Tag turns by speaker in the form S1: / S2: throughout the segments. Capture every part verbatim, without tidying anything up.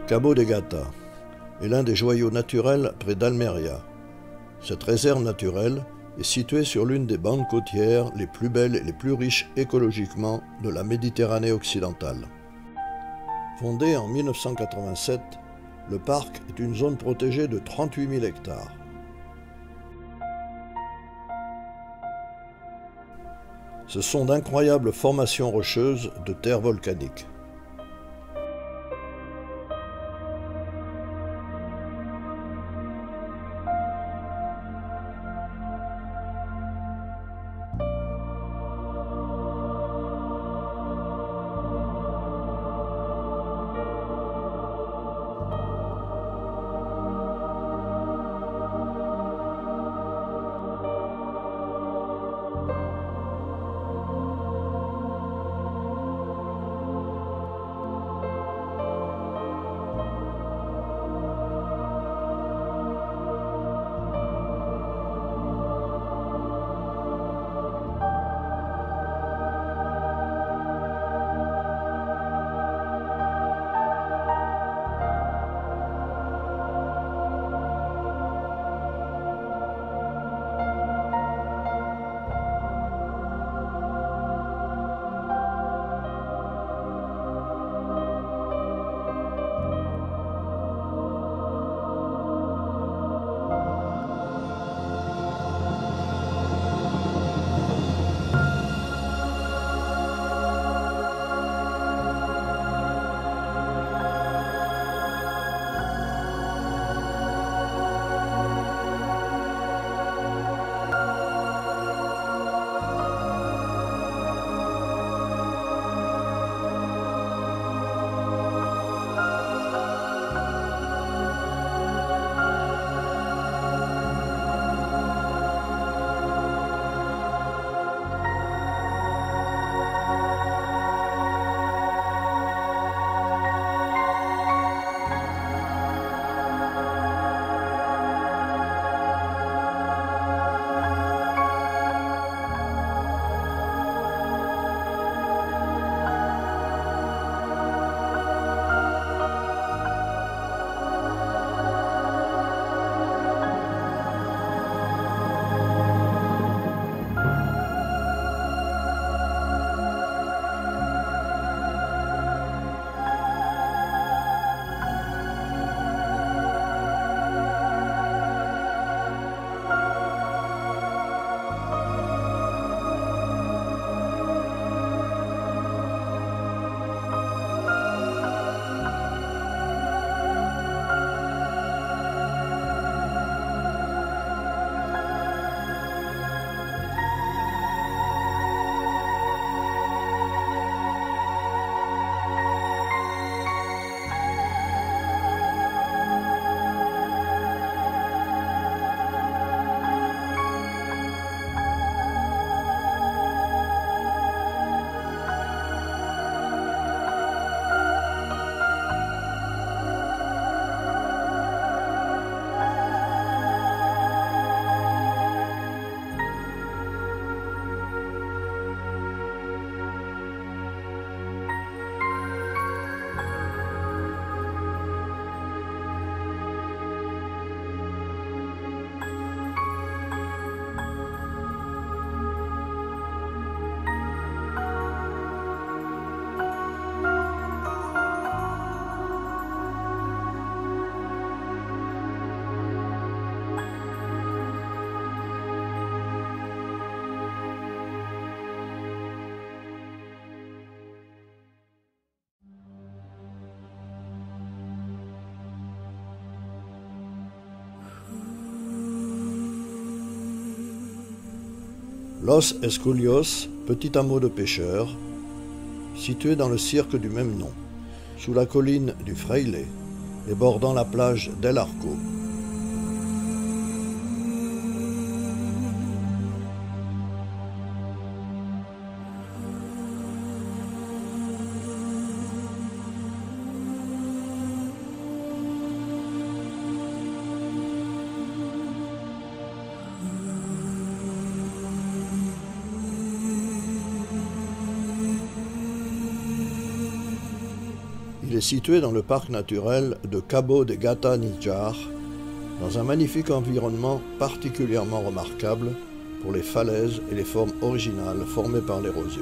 S1: Cabo de Gata est l'un des joyaux naturels près d'Almeria. Cette réserve naturelle est située sur l'une des bandes côtières les plus belles et les plus riches écologiquement de la Méditerranée occidentale. Fondé en mille neuf cent quatre-vingt-sept, le parc est une zone protégée de trente-huit mille hectares. Ce sont d'incroyables formations rocheuses de terre volcanique. Los Esculios, petit hameau de pêcheurs, situé dans le cirque du même nom, sous la colline du Fraile et bordant la plage d'El Arco. Il est situé dans le parc naturel de Cabo de Gata Níjar, dans un magnifique environnement particulièrement remarquable pour les falaises et les formes originales formées par l'érosion.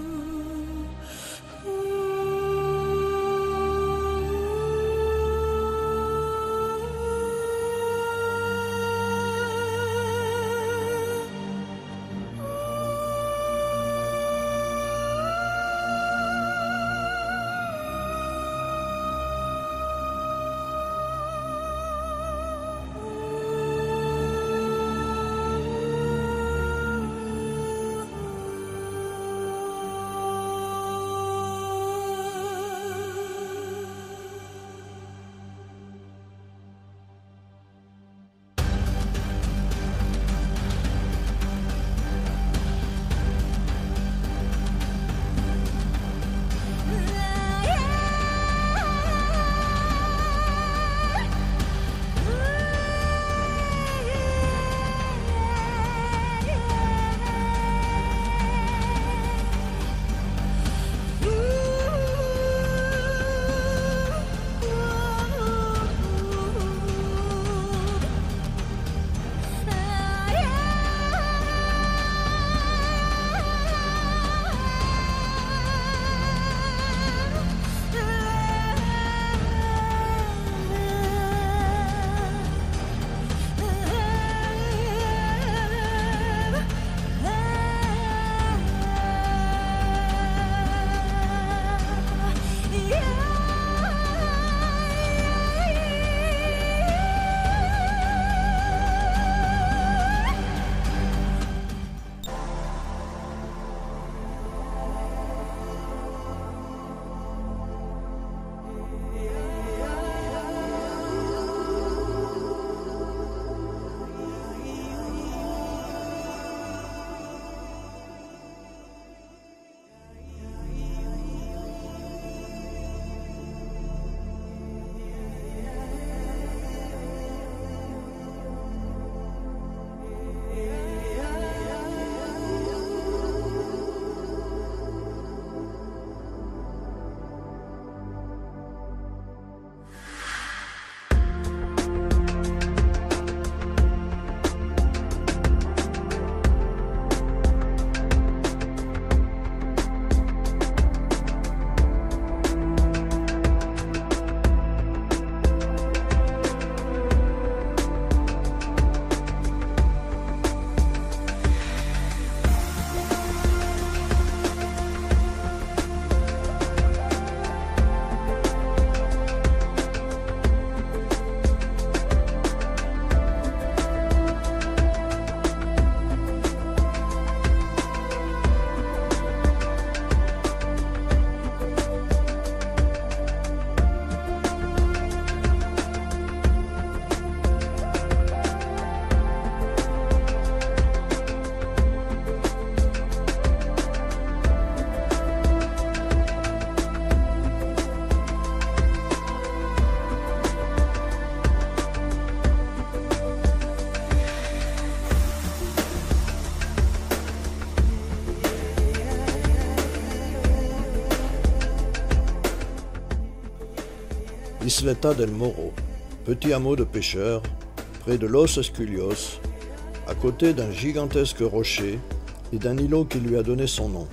S1: Isleta del Morro, petit hameau de pêcheurs, près de Los Esculios, à côté d'un gigantesque rocher et d'un îlot qui lui a donné son nom.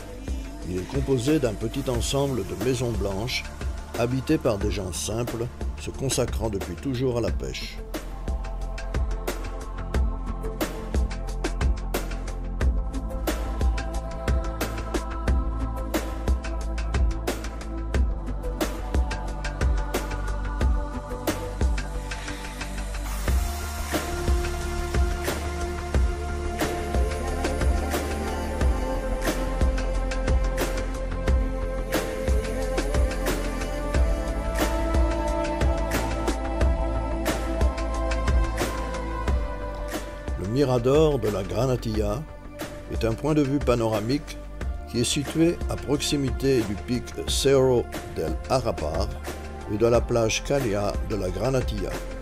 S1: Il est composé d'un petit ensemble de maisons blanches, habitées par des gens simples, se consacrant depuis toujours à la pêche. Le Mirador de la Granatilla est un point de vue panoramique qui est situé à proximité du pic Cerro del Arapar et de la plage Calia de la Granatilla.